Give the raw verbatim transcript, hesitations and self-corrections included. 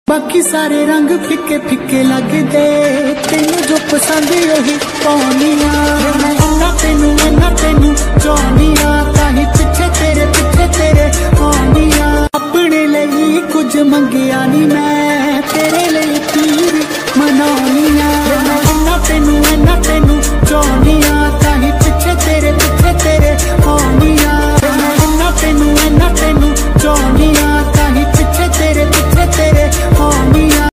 बाकी सारे रंग फिके फिके लगदे, तेनू जो पसंद ओही पाउनी आ। मैं इन्ना तेनू इन्ना